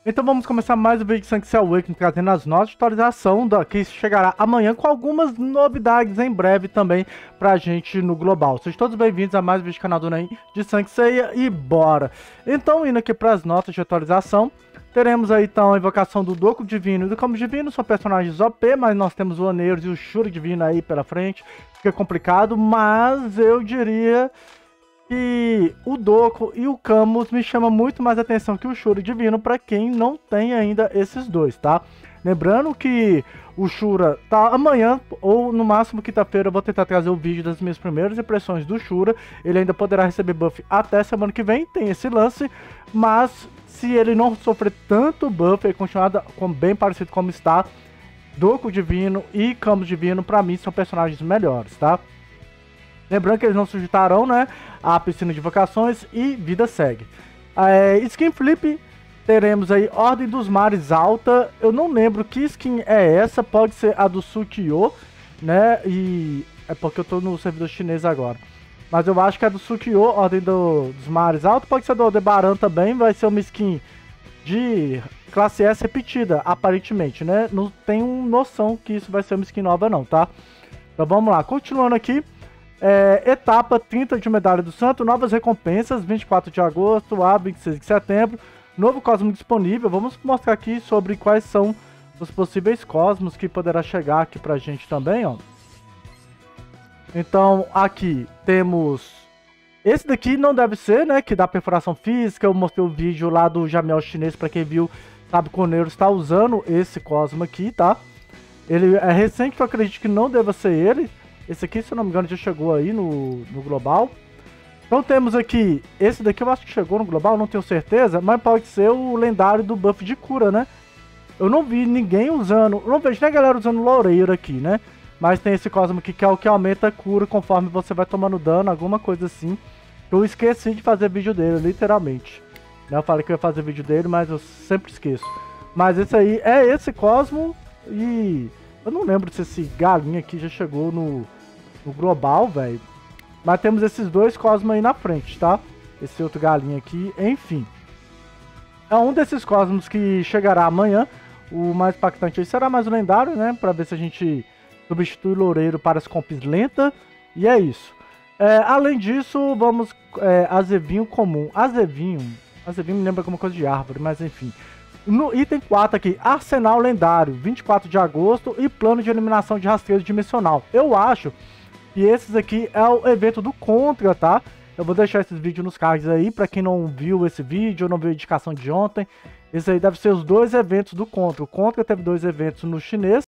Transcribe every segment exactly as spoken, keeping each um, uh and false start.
Então vamos começar mais um vídeo de Sanctuary Awakening, trazendo as notas de atualização da, que chegará amanhã com algumas novidades em breve também pra gente no global. Sejam todos bem-vindos a mais um vídeo do canal do Naim de Sanctuary e bora! Então indo aqui para as notas de atualização, teremos aí então a invocação do Doku Divino e do Camus Divino, são personagens O P, mas nós temos o Oneiros e o Shuri Divino aí pela frente, fica complicado, mas eu diria... E o Doku e o Camus me chamam muito mais atenção que o Shura Divino para quem não tem ainda esses dois, tá? Lembrando que o Shura tá amanhã, ou no máximo quinta-feira, eu vou tentar trazer o vídeo das minhas primeiras impressões do Shura. Ele ainda poderá receber buff até semana que vem, tem esse lance, mas se ele não sofrer tanto buff e continuar com, bem parecido como está, Doku Divino e Camus Divino, para mim, são personagens melhores, tá? Lembrando que eles não sujeitarão, né, a piscina de invocações e vida segue. É, skin flip, teremos aí Ordem dos Mares Alta. Eu não lembro que skin é essa, pode ser a do Sukyo, né, e é porque eu tô no servidor chinês agora. Mas eu acho que é do Sukyo, Ordem do, dos Mares Alta, pode ser do Aldebaran também, vai ser uma skin de classe S repetida, aparentemente, né. Não tenho noção que isso vai ser uma skin nova não, tá. Então vamos lá, continuando aqui. É, etapa trinta de Medalha do Santo, novas recompensas, vinte e quatro de agosto a vinte e seis de setembro, novo cosmo disponível. Vamos mostrar aqui sobre quais são os possíveis cosmos que poderá chegar aqui pra gente também, ó. Então, aqui temos esse daqui, não deve ser, né, que dá perfuração física. Eu mostrei o vídeo lá do Jamiel chinês, pra quem viu, sabe que o Neuro está usando esse cosmo aqui, tá? Ele é recente, eu acredito que não deva ser ele. Esse aqui, se eu não me engano, já chegou aí no, no global. Então temos aqui, esse daqui eu acho que chegou no global, não tenho certeza, mas pode ser o lendário do buff de cura, né? Eu não vi ninguém usando, não vejo nem a galera usando loureiro aqui, né? Mas tem esse cosmo aqui que é o que aumenta a cura conforme você vai tomando dano, alguma coisa assim. Eu esqueci de fazer vídeo dele, literalmente. Eu falei que eu ia fazer vídeo dele, mas eu sempre esqueço. Mas esse aí é esse cosmo e... eu não lembro se esse galinha aqui já chegou no, no global, velho. Mas temos esses dois cosmos aí na frente, tá? Esse outro galinha aqui, enfim. É um desses cosmos que chegará amanhã. O mais impactante aí será mais o lendário, né? Pra ver se a gente substitui o loureiro para as comps lentas. E é isso. É, além disso, vamos... É, azevinho comum. Azevinho... Azevinho me lembra alguma coisa de árvore, mas enfim... No item quatro aqui, Arsenal Lendário, vinte e quatro de agosto e plano de eliminação de rastreio dimensional. Eu acho que esses aqui é o evento do Contra, tá? Eu vou deixar esses vídeos nos cards aí, pra quem não viu esse vídeo, não viu a indicação de ontem. Esse aí deve ser os dois eventos do Contra. O Contra teve dois eventos no chinês.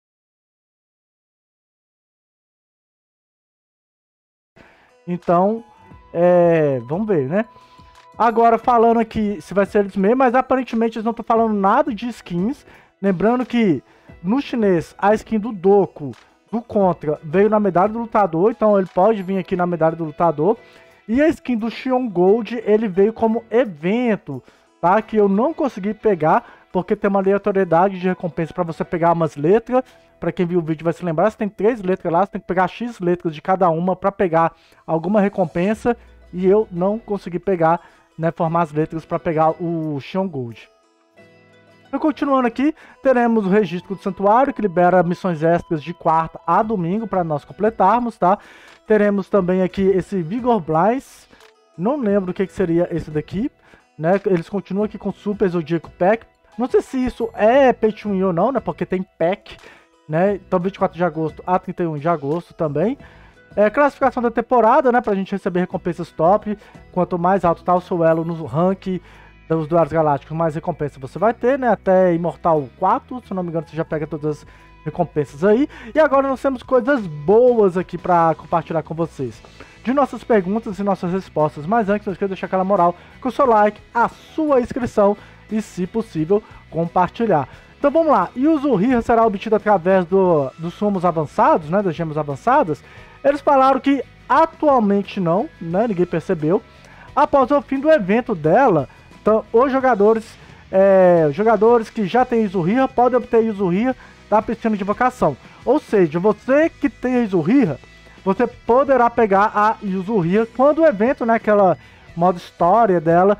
Então, é, vamos ver, né? Agora falando aqui se vai ser eles mesmos, mas aparentemente eles não estão falando nada de skins. Lembrando que no chinês a skin do Doku, do Contra, veio na medalha do lutador, então ele pode vir aqui na medalha do lutador. E a skin do Xion Gold, ele veio como evento, tá? Que eu não consegui pegar, porque tem uma aleatoriedade de recompensa para você pegar umas letras. Para quem viu o vídeo vai se lembrar, você tem três letras lá, você tem que pegar X letras de cada uma para pegar alguma recompensa. E eu não consegui pegar, né, formar as letras para pegar o Xion Gold. Então, continuando aqui, teremos o registro do santuário, que libera missões extras de quarta a domingo para nós completarmos, tá? Teremos também aqui esse Vigor Blast, não lembro o que, que seria esse daqui, né? Eles continuam aqui com Super Zodíaco Pack. Não sei se isso é Pay to Win ou não, né? Porque tem Pack, né? Então, vinte e quatro de agosto a trinta e um de agosto também. É, classificação da temporada, né, pra gente receber recompensas top. Quanto mais alto tá o seu elo no rank dos Duelos Galácticos, mais recompensa você vai ter, né, até Imortal quatro, se não me engano você já pega todas as recompensas aí. E agora nós temos coisas boas aqui pra compartilhar com vocês, de nossas perguntas e nossas respostas. Mas antes, não esqueça de deixar aquela moral com o seu like, a sua inscrição e, se possível, compartilhar. Então vamos lá, e o Zuhir será obtido através do, dos sumos avançados, né, das gemas avançadas. Eles falaram que atualmente não, né? Ninguém percebeu. Após o fim do evento dela, então, os jogadores, é, jogadores que já têm Izuhira podem obter Izuhira da piscina de invocação. Ou seja, você que tem Izuhira, você poderá pegar a Izuhira quando o evento, né? Aquela modo história dela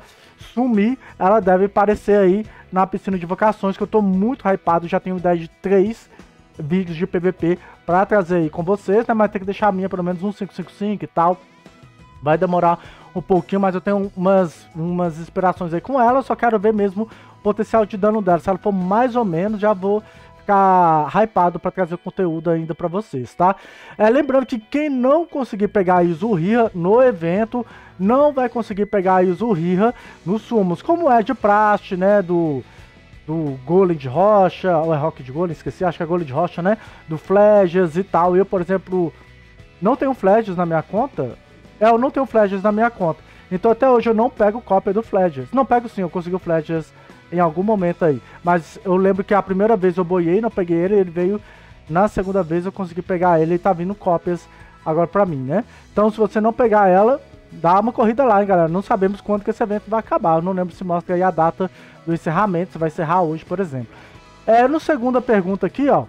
sumir, ela deve aparecer aí na piscina de vocações, que eu tô muito hypado, já tenho ideia de três vídeos de P V P pra trazer aí com vocês, né? Mas tem que deixar a minha pelo menos um cinco cinco cinco e tal. Vai demorar um pouquinho, mas eu tenho umas, umas inspirações aí com ela, eu só quero ver mesmo o potencial de dano dela. Se ela for mais ou menos, já vou ficar hypado para trazer conteúdo ainda para vocês, tá? É, lembrando que quem não conseguir pegar a Yuzuriha no evento, não vai conseguir pegar a Yuzuriha nos sumos, como é de praxe, né, do, do Golem de Rocha, ou é Rock de Golem, esqueci, acho que é Golem de Rocha, né, do Fledges e tal. Eu, por exemplo, não tenho Fledges na minha conta, é, eu não tenho Fledges na minha conta, então até hoje eu não pego cópia do Fledges. Não pego sim, eu consegui o Fledges em algum momento aí, mas eu lembro que a primeira vez eu boiei, não peguei ele, ele veio na segunda vez, eu consegui pegar ele e tá vindo cópias agora pra mim, né? Então se você não pegar ela, dá uma corrida lá, hein, galera. Não sabemos quando que esse evento vai acabar, eu não lembro se mostra aí a data do encerramento, se vai encerrar hoje, por exemplo. É, no segunda pergunta aqui, ó,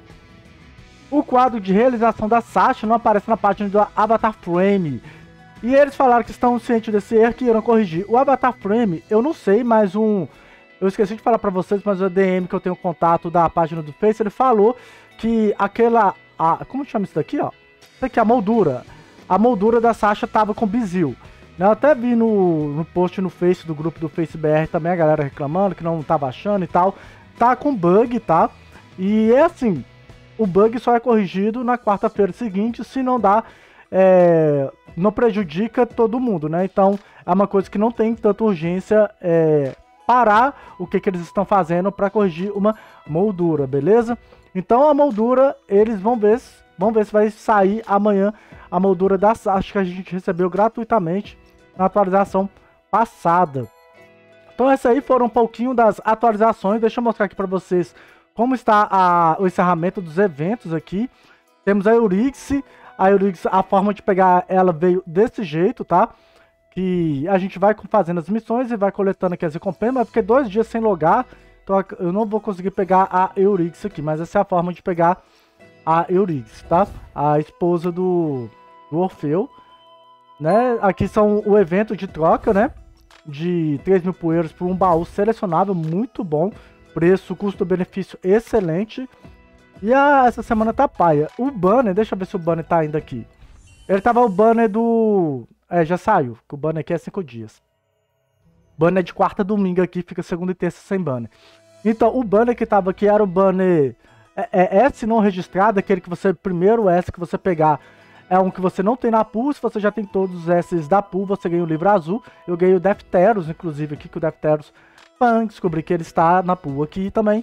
o quadro de realização da Sasha não aparece na página do Avatar Frame. E eles falaram que estão cientes desse erro, que irão corrigir. O Avatar Frame, eu não sei, mas um... Eu esqueci de falar pra vocês, mas o D M que eu tenho contato da página do Face, ele falou que aquela... A, como chama isso daqui, ó? Isso aqui, a moldura. A moldura da Sasha tava com bizil. Eu até vi no, no post no Face do grupo do Face B R também, a galera reclamando que não tava achando e tal. Tá com bug, tá? E é assim, o bug só é corrigido na quarta-feira seguinte, se não dá... É, não prejudica todo mundo, né? Então é uma coisa que não tem tanta urgência é, parar o que, que eles estão fazendo para corrigir uma moldura, beleza? Então a moldura, eles vão ver, vão ver se vai sair amanhã a moldura da Sasha, que a gente recebeu gratuitamente na atualização passada. Então essas aí foram um pouquinho das atualizações. Deixa eu mostrar aqui para vocês como está a, o encerramento dos eventos aqui. Temos a Eurix. A Eurix, a forma de pegar ela veio desse jeito, tá? Que a gente vai fazendo as missões e vai coletando aqui as recompensas, mas fiquei dois dias sem logar, então eu não vou conseguir pegar a Eurix aqui, mas essa é a forma de pegar a Eurix, tá? A esposa do, do Orfeu, né? Aqui são o evento de troca, né? De três mil poeiros por um baú selecionável, muito bom. Preço, custo-benefício excelente. E a, essa semana tá paia. O banner, deixa eu ver se o banner tá ainda aqui. Ele tava o banner do... É, já saiu, que o banner aqui é cinco dias. Banner de quarta a domingo aqui, fica segunda e terça sem banner. Então, o banner que tava aqui era o banner é, é S não registrado, aquele que você, primeiro S que você pegar, é um que você não tem na pool. Se você já tem todos os S da pool, você ganha o livro azul. Eu ganhei o Defteros, inclusive, aqui, que o Defteros, pã, descobri que ele está na pool aqui também.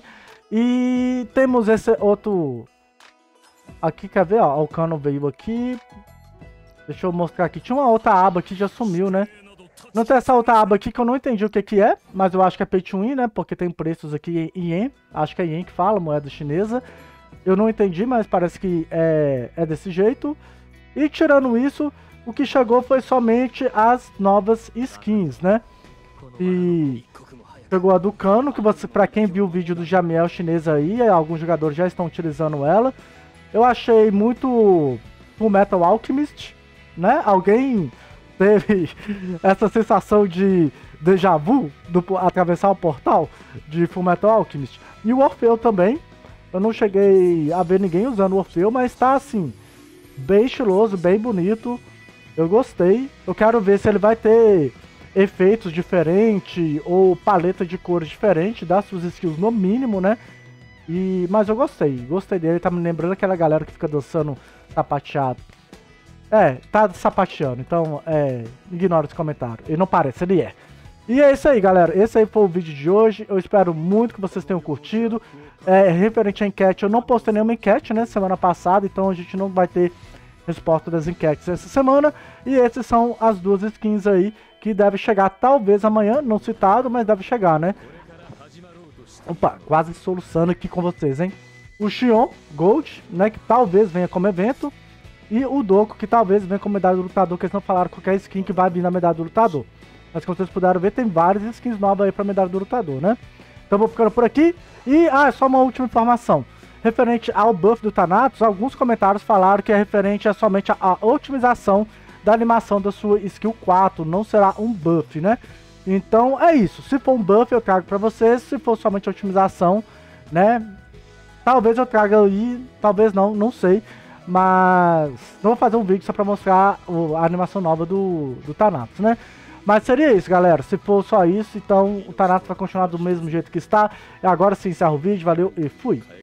E temos esse outro... Aqui, quer ver, ó, o Canon veio aqui. Deixa eu mostrar aqui. Tinha uma outra aba aqui, já sumiu, né? Não tem essa outra aba aqui que eu não entendi o que que é, mas eu acho que é Pay to Win, né? Porque tem preços aqui em Yen. Acho que é Yen que fala, moeda chinesa. Eu não entendi, mas parece que é, é desse jeito. E tirando isso, o que chegou foi somente as novas skins, né? E... Pegou a do Cano, que você, pra quem viu o vídeo do Jamiel chinês aí, alguns jogadores já estão utilizando ela. Eu achei muito Full Metal Alchemist, né? Alguém teve essa sensação de déjà vu, do atravessar o portal de Full Metal Alchemist. E o Orfeu também. Eu não cheguei a ver ninguém usando o Orfeu, mas tá assim, bem estiloso, bem bonito. Eu gostei. Eu quero ver se ele vai ter efeitos diferentes ou paleta de cores diferente das suas skills no mínimo, né? E, mas eu gostei, gostei dele, tá me lembrando aquela galera que fica dançando sapateado. É, tá sapateando, então é, ignora esse comentário, ele não parece, ele é. E é isso aí, galera, esse aí foi o vídeo de hoje, eu espero muito que vocês tenham curtido. É, referente à enquete, eu não postei nenhuma enquete, né, semana passada, então a gente não vai ter resposta das enquetes essa semana. E essas são as duas skins aí que deve chegar talvez amanhã, não citado, mas deve chegar, né? Opa, quase soluçando aqui com vocês, hein? O Xion Gold, né, que talvez venha como evento. E o Doku, que talvez venha como medalha do lutador, que eles não falaram qualquer skin que vai vir na medalha do lutador. Mas como vocês puderam ver, tem várias skins novas aí pra medalha do lutador, né? Então vou ficando por aqui. E, ah, só uma última informação. Referente ao buff do Thanatos, alguns comentários falaram que é referente a somente a, a otimização da animação da sua skill quatro, não será um buff, né? Então é isso, se for um buff eu trago pra vocês, se for somente otimização, né, talvez eu traga aí, talvez não, não sei, mas não vou fazer um vídeo só pra mostrar o, a animação nova do, do Thanatos, né. Mas seria isso, galera, se for só isso, então o Thanatos vai continuar do mesmo jeito que está, e agora sim encerro o vídeo, valeu e fui!